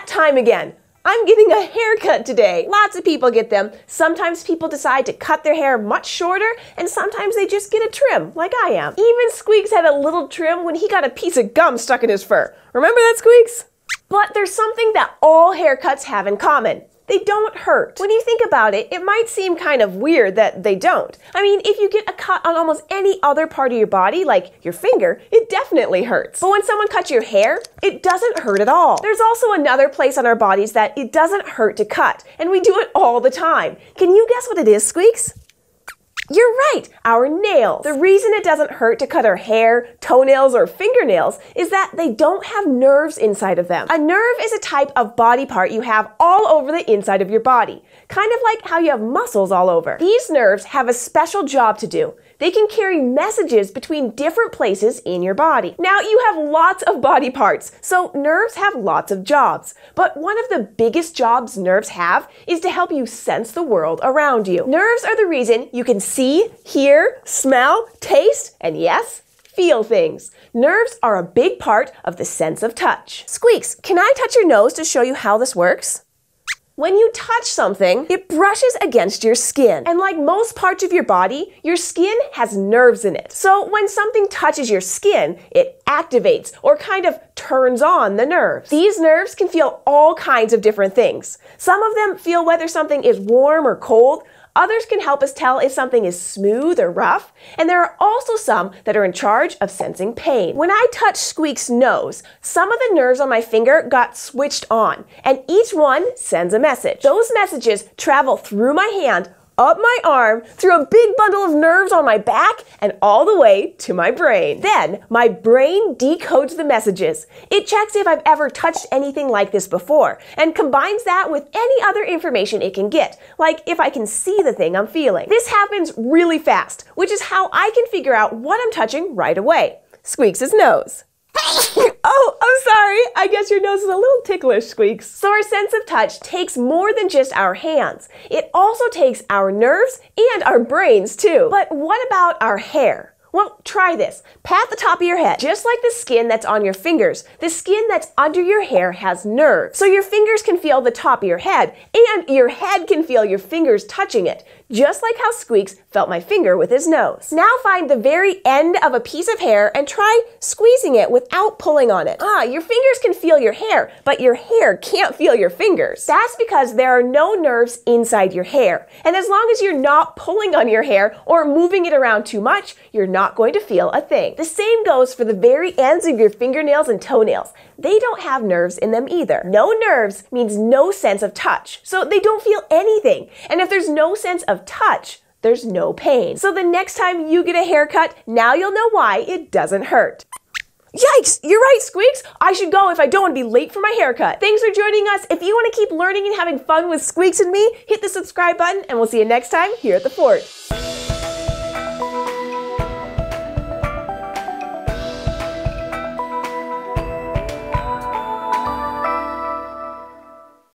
time again. I'm getting a haircut today. Lots of people get them. Sometimes people decide to cut their hair much shorter, and sometimes they just get a trim, like I am. Even Squeaks had a little trim when he got a piece of gum stuck in his fur. Remember that, Squeaks? But there's something that all haircuts have in common. They don't hurt. When you think about it, it might seem kind of weird that they don't. I mean, if you get a cut on almost any other part of your body, like your finger, it definitely hurts. But when someone cuts your hair, it doesn't hurt at all. There's also another place on our bodies that it doesn't hurt to cut, and we do it all the time. Can you guess what it is, Squeaks? You're right, our nails. The reason it doesn't hurt to cut our hair, toenails, or fingernails is that they don't have nerves inside of them. A nerve is a type of body part you have all over the inside of your body, kind of like how you have muscles all over. These nerves have a special job to do. They can carry messages between different places in your body. Now, you have lots of body parts, so nerves have lots of jobs. But one of the biggest jobs nerves have is to help you sense the world around you. Nerves are the reason you can see, hear, smell, taste, and yes, feel things. Nerves are a big part of the sense of touch. Squeaks, can I touch your nose to show you how this works? When you touch something, it brushes against your skin. And like most parts of your body, your skin has nerves in it. So when something touches your skin, it activates or kind of turns on the nerves. These nerves can feel all kinds of different things. Some of them feel whether something is warm or cold. Others can help us tell if something is smooth or rough, and there are also some that are in charge of sensing pain. When I touched Squeak's nose, some of the nerves on my finger got switched on, and each one sends a message. Those messages travel through my hand, up my arm, through a big bundle of nerves on my back, and all the way to my brain. Then, my brain decodes the messages. It checks if I've ever touched anything like this before, and combines that with any other information it can get, like if I can see the thing I'm feeling. This happens really fast, which is how I can figure out what I'm touching right away. Squeaks' nose. Oh, I'm sorry. I guess your nose is a little ticklish, Squeaks. So our sense of touch takes more than just our hands. It also takes our nerves and our brains too. But what about our hair? Well, try this. Pat the top of your head. Just like the skin that's on your fingers, the skin that's under your hair has nerves. So your fingers can feel the top of your head, and your head can feel your fingers touching it, just like how Squeaks felt my finger with his nose. Now find the very end of a piece of hair and try squeezing it without pulling on it. Your fingers can feel your hair, but your hair can't feel your fingers. That's because there are no nerves inside your hair. And as long as you're not pulling on your hair or moving it around too much, you're not going to feel a thing. The same goes for the very ends of your fingernails and toenails. They don't have nerves in them either. No nerves means no sense of touch, so they don't feel anything. And if there's no sense of touch, there's no pain. So the next time you get a haircut, now you'll know why it doesn't hurt. Yikes! You're right, Squeaks! I should go if I don't want to be late for my haircut. Thanks for joining us. If you want to keep learning and having fun with Squeaks and me, hit the subscribe button, and we'll see you next time here at the fort.